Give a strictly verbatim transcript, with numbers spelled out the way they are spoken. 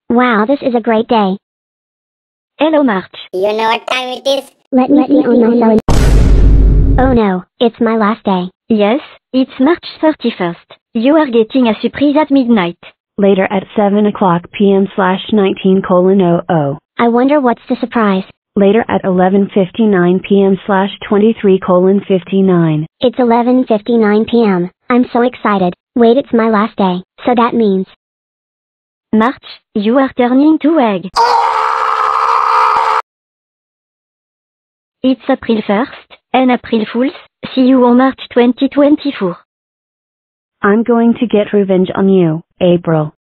Wow, this is a great day. Hello, March. You know what time it is? Let me Let see me on see my on phone. Oh no, it's my last day. Yes, it's March thirty-first. You are getting a surprise at midnight. Later at seven o'clock p m slash nineteen colon oh oh. I wonder what's the surprise. Later at eleven fifty-nine p m slash twenty-three colon fifty-nine. It's eleven fifty-nine p m I'm so excited. Wait, it's my last day, so that means... March, you are turning to egg. It's April first, and April Fools. See you on March twenty twenty-four. I'm going to get revenge on you, April.